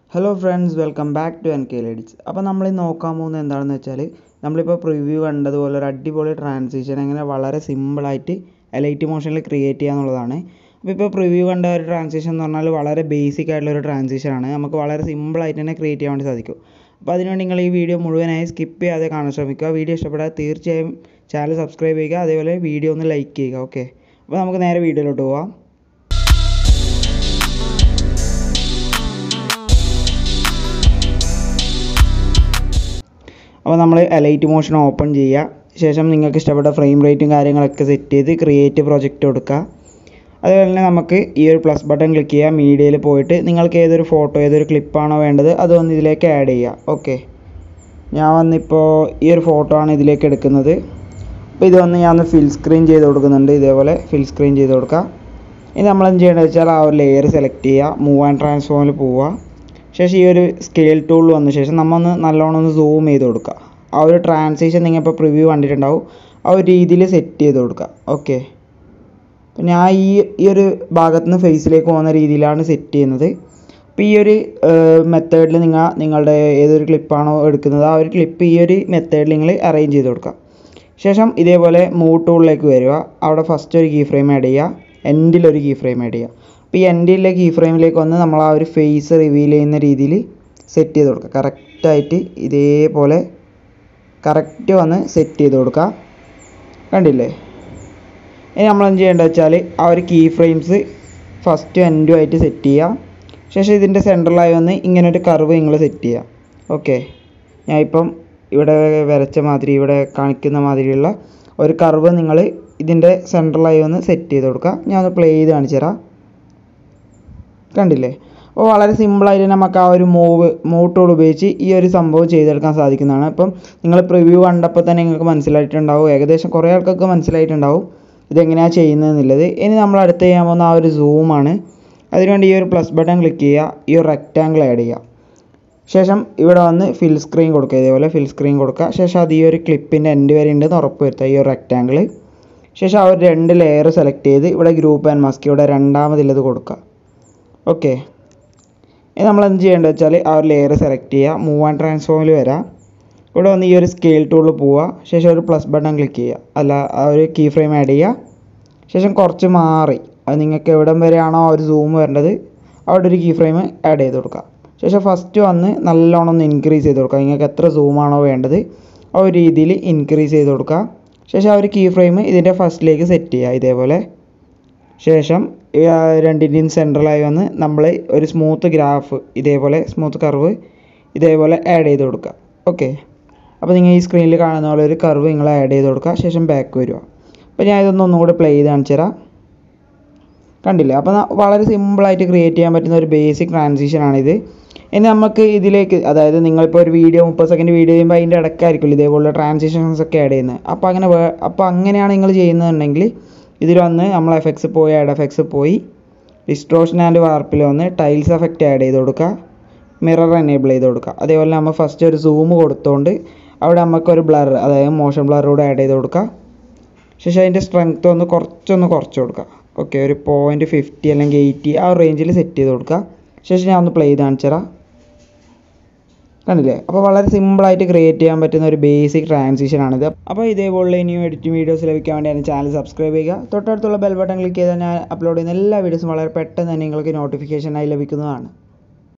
Hello friends, welcome back to NKL EDITS. അപ്പോൾ നമ്മൾ നോക്കാൻ പോകുന്നത് എന്താണെന്ന് വെച്ചാൽ, നമ്മളിപ്പോൾ പ്രിവ്യൂ കണ്ടതുപോലെ ഒരു അടിപൊളി ട്രാൻസിഷൻ എങ്ങനെ വളരെ സിമ്പിളായിട്ട് Alightmotionൽ ക്രിയേറ്റ് ചെയ്യുക എന്നുള്ളതാണ്. അപ്പോൾ ഇപ്പോൾ പ്രിവ്യൂ കണ്ട ഒരു ട്രാൻസിഷൻ എന്ന് പറഞ്ഞാൽ വളരെ ബേസിക് ആയിട്ടുള്ളൊരു ട്രാൻസിഷനാണ്. നമുക്ക് വളരെ സിമ്പിളായിട്ട് തന്നെ ക്രിയേറ്റ് ചെയ്യാൻ വേണ്ടി സാധിക്കും. അപ്പോൾ അതിനുവേണ്ടി നിങ്ങൾ ഈ വീഡിയോ മുഴുവനായി സ്കിപ്പ് ചെയ്യാതെ കാണാൻ ശ്രമിക്കുക. വീഡിയോ ഇഷ്ടപ്പെട്ടാൽ തീർച്ചയായും ചാനൽ സബ്സ്ക്രൈബ് ചെയ്യുക, അതേപോലെ വീഡിയോ ഒന്ന് ലൈക്ക് ചെയ്യുക. ഓക്കെ, അപ്പോൾ നമുക്ക് നേരെ വീഡിയോയിലോട്ട് പോവാം. അപ്പോൾ നമ്മൾ Alightmotion ഓപ്പൺ ചെയ്യുക. ശേഷം നിങ്ങൾക്ക് ഇഷ്ടപ്പെട്ട ഫ്രെയിം റേറ്റും കാര്യങ്ങളൊക്കെ സെറ്റ് ചെയ്ത് ക്രിയേറ്റ് പ്രൊജക്റ്റ് കൊടുക്കുക. അതുപോലെ തന്നെ നമുക്ക് ഈ ഒരു പ്ലസ് ബട്ടൺ ക്ലിക്ക് ചെയ്യുക. മീഡിയയിൽ പോയിട്ട് നിങ്ങൾക്ക് ഏതൊരു ഫോട്ടോ ഏതൊരു ക്ലിപ്പാണോ വേണ്ടത് അതൊന്ന് ഇതിലേക്ക് ആഡ് ചെയ്യുക. ഓക്കെ, ഞാൻ വന്നിപ്പോൾ ഈ ഒരു ഫോട്ടോ ആണ് ഇതിലേക്ക് എടുക്കുന്നത്. അപ്പോൾ ഇത് വന്ന് ഞാൻ ഫിൽ സ്ക്രീൻ ചെയ്ത് കൊടുക്കുന്നുണ്ട്. ഇതേപോലെ ഫിൽ സ്ക്രീൻ ചെയ്ത് കൊടുക്കുക. ഇനി നമ്മൾ എന്ത് ചെയ്യേണ്ടത് വെച്ചാൽ ആ ഒരു ലെയർ സെലക്ട് ചെയ്യുക, മൂവ് ആൻഡ് ട്രാൻസ്ഫോമിൽ പോവുക. ശേഷം ഈ ഒരു സ്കെയിൽ ടൂൾ വന്ന ശേഷം നമ്മൾ നല്ലോണം ഒന്ന് സൂം ചെയ്ത് കൊടുക്കുക. ആ ഒരു ട്രാൻസിഷൻ നിങ്ങൾ ഇപ്പോൾ പ്രിവ്യൂ കണ്ടിട്ടുണ്ടാവും, ആ ഒരു രീതിയിൽ സെറ്റ് ചെയ്ത് കൊടുക്കുക. ഓക്കെ, അപ്പോൾ ഞാൻ ഈ ഒരു ഭാഗത്ത് നിന്ന് ഫേസിലേക്ക് പോകുന്ന രീതിയിലാണ് സെറ്റ് ചെയ്യുന്നത്. അപ്പോൾ ഈ ഒരു മെത്തേഡിൽ നിങ്ങളുടെ ഏതൊരു ക്ലിപ്പാണോ എടുക്കുന്നത് ആ ഒരു ക്ലിപ്പ് ഈ ഒരു മെത്തേഡിൽ നിങ്ങൾ അറേഞ്ച് ചെയ്ത് കൊടുക്കുക. ശേഷം ഇതേപോലെ മൂവ് ടൂളിലേക്ക് വരിക. അവിടെ ഫസ്റ്റ് ഒരു കീ ഫ്രെയിം ആഡ് ചെയ്യുക, എൻഡിലൊരു കീ ഫ്രെയിം ആഡ് ചെയ്യുക. അപ്പോൾ ഈ എൻഡിലെ കീ ഫ്രെയിമിലേക്ക് വന്ന് നമ്മൾ ആ ഒരു ഫേസ് റിവീൽ ചെയ്യുന്ന രീതിയിൽ സെറ്റ് ചെയ്ത് കൊടുക്കുക. കറക്റ്റായിട്ട് ഇതേപോലെ കറക്റ്റ് വന്ന് സെറ്റ് ചെയ്ത് കൊടുക്കുക. കണ്ടില്ലേ? ഇനി നമ്മൾ എന്ത് ചെയ്യേണ്ടത് വെച്ചാൽ ആ ഒരു കീ ഫ്രെയിംസ് ഫസ്റ്റും എൻഡും ആയിട്ട് സെറ്റ് ചെയ്യുക. ശേഷം ഇതിൻ്റെ സെൻട്രലായി വന്ന് ഇങ്ങനൊരു കർവ് നിങ്ങൾ സെറ്റ് ചെയ്യുക. ഓക്കെ, ഞാനിപ്പം ഇവിടെ വരച്ച മാതിരി ഇവിടെ കാണിക്കുന്ന മാതിരിയുള്ള ഒരു കർവ് നിങ്ങൾ ഇതിൻ്റെ സെൻട്രലായി വന്ന് സെറ്റ് ചെയ്ത് കൊടുക്കുക. ഞാൻ ഒന്ന് പ്ലേ ചെയ്ത് കാണിച്ചു തരാം. കണ്ടില്ലേ? അപ്പോൾ വളരെ സിമ്പിളായിട്ട് നമുക്ക് ആ ഒരു മൂവ് ടൂൾ ഉപയോഗിച്ച് ഈ ഒരു സംഭവം ചെയ്തെടുക്കാൻ സാധിക്കുന്നതാണ്. അപ്പം നിങ്ങൾ പ്രിവ്യൂ കണ്ടപ്പോൾ തന്നെ നിങ്ങൾക്ക് മനസ്സിലായിട്ടുണ്ടാവും, ഏകദേശം കുറേ ആൾക്കൊക്കെ മനസ്സിലായിട്ടുണ്ടാവും ഇതെങ്ങനെയാണ് ചെയ്യുന്നതെന്നുള്ളത്. ഇനി നമ്മൾ അടുത്ത് ചെയ്യാൻ പോകുന്ന ആ ഒരു സൂമാണ്. അതിനുവേണ്ടി ഈ ഒരു പ്ലസ് ബട്ടൺ ക്ലിക്ക് ചെയ്യുക, ഈ ഒരു റെക്റ്റാങ്കിൾ ആഡ് ചെയ്യുക. ശേഷം ഇവിടെ വന്ന് ഫിൽ സ്ക്രീൻ കൊടുക്കുക, ഇതേപോലെ ഫിൽ സ്ക്രീൻ കൊടുക്കുക. ശേഷം അത് ഈ ഒരു ക്ലിപ്പിൻ്റെ എൻഡ് വരെ ഉണ്ടെന്ന് ഉറപ്പ് വരുത്തുക, ഈ ഒരു റെക്റ്റാങ്കിൾ. ശേഷം ആ ഒരു 2 ലെയർ സെലക്ട് ചെയ്ത് ഇവിടെ ഗ്രൂപ്പ് ആൻഡ് മാസ്ക് ഇവിടെ രണ്ടാമതുള്ളത് കൊടുക്കുക. ഓക്കെ, ഇനി നമ്മൾ എന്ത് ചെയ്യേണ്ടത് വെച്ചാൽ ആ ഒരു ലെയർ സെലക്ട് ചെയ്യുക, മൂവ് ആൻഡ് ട്രാൻസ്ഫോമിൽ വരാം. ഇവിടെ വന്ന് ഈ ഒരു സ്കെയിൽ ടൂളിൽ പോവുക. ശേഷം ഒരു പ്ലസ് ബട്ടൺ ക്ലിക്ക് ചെയ്യുക, ആ ഒരു കീ ഫ്രെയിം ആഡ് ചെയ്യുക. ശേഷം കുറച്ച് മാറി അത് നിങ്ങൾക്ക് എവിടം വരെയാണോ ആ ഒരു സൂം വരേണ്ടത് അവിടെ ഒരു കീ ഫ്രെയിം ആഡ് ചെയ്ത് കൊടുക്കുക. ശേഷം ഫസ്റ്റ് വന്ന് നല്ലോണം ഒന്ന് ഇൻക്രീസ് ചെയ്ത് കൊടുക്കുക. നിങ്ങൾക്ക് എത്ര സൂമാണോ വേണ്ടത് ആ ഒരു രീതിയിൽ ഇൻക്രീസ് ചെയ്ത് കൊടുക്കുക. ശേഷം ആ ഒരു കീ ഫ്രെയിം ഇതിൻ്റെ ഫസ്റ്റിലേക്ക് സെറ്റ് ചെയ്യുക, ഇതേപോലെ. ശേഷം രണ്ടിൻ്റെയും സെൻട്രലായി വന്ന് നമ്മൾ ഒരു സ്മൂത്ത് ഗ്രാഫ്, ഇതേപോലെ സ്മൂത്ത് കർവ് ഇതേപോലെ ആഡ് ചെയ്ത് കൊടുക്കുക. ഓക്കെ, അപ്പോൾ നിങ്ങൾ ഈ സ്ക്രീനിൽ കാണുന്ന പോലെ ഒരു കർവ് നിങ്ങൾ ആഡ് ചെയ്ത് കൊടുക്കുക. ശേഷം ബാക്ക് വരിക. അപ്പോൾ ഞാൻ ഇതൊന്നും ഒന്നുകൂടെ പ്ലേ ചെയ്ത് കാണിച്ചു തരാം. കണ്ടില്ലേ? അപ്പോൾ വളരെ സിമ്പിളായിട്ട് ക്രിയേറ്റ് ചെയ്യാൻ പറ്റുന്ന ഒരു ബേസിക് ട്രാൻസിഷനാണിത്. ഇനി നമുക്ക് ഇതിലേക്ക്, അതായത് നിങ്ങളിപ്പോൾ ഒരു വീഡിയോ 30 സെക്കൻഡ് വീഡിയോ ചെയ്യുമ്പോൾ അതിൻ്റെ ഇടയ്ക്കായിരിക്കും ഇതേപോലുള്ള ട്രാൻസിഷൻസ് ഒക്കെ ആഡ് ചെയ്യുന്നത്. അപ്പോൾ അങ്ങനെയാണ് നിങ്ങൾ ചെയ്യുന്നതെന്നുണ്ടെങ്കിൽ ഇതിൽ വന്ന് നമ്മൾ എഫക്ട്സ് പോയി ആഡ് എഫക്ട്സ് പോയി ഡിസ്ട്രോഷൻ ആൻഡ് വാർപ്പിൽ വന്ന് ടൈൽസ് എഫക്റ്റ് ആഡ് ചെയ്ത് കൊടുക്കുക, മിറർ എനേബിൾ ചെയ്ത് കൊടുക്കുക. അതേപോലെ നമ്മൾ ഫസ്റ്റ് ഒരു സൂം കൊടുത്തുകൊണ്ട് അവിടെ നമുക്കൊരു ബ്ലർ, അതായത് മോഷൻ ബ്ലർ കൂടെ ആഡ് ചെയ്ത് കൊടുക്കുക. ശേഷം അതിൻ്റെ സ്ട്രെങ്ത്ത് ഒന്ന് കുറച്ച് കൊടുക്കുക. ഓക്കെ, ഒരു 0.50 അല്ലെങ്കിൽ 80 ആ റേഞ്ചിൽ സെറ്റ് ചെയ്ത് കൊടുക്കുക. ശേഷം ഞാൻ ഒന്ന് പ്ലേ ചെയ്ത് കാണിച്ചു തരാം. കണ്ടില്ലേ? അപ്പോൾ വളരെ സിമ്പിളായിട്ട് ക്രിയേറ്റ് ചെയ്യാൻ പറ്റുന്ന ഒരു ബേസിക് ട്രാൻസിഷനാണിത്. അപ്പോൾ ഇതേപോലുള്ള ഇനിയും എഡിറ്റിംഗ് വീഡിയോസ് ലഭിക്കാൻ വേണ്ടിയാണ് ചാനൽ സബ്സ്ക്രൈബ് ചെയ്യുക. തൊട്ടടുത്തുള്ള ബെൽ ബട്ടൺ ക്ലിക്ക് ചെയ്താൽ ഞാൻ അപ്ലോഡ് ചെയ്യുന്ന എല്ലാ വീഡിയോസും വളരെ പെട്ടെന്ന് തന്നെ നിങ്ങൾക്ക് നോട്ടിഫിക്കേഷനായി ലഭിക്കുന്നതാണ്.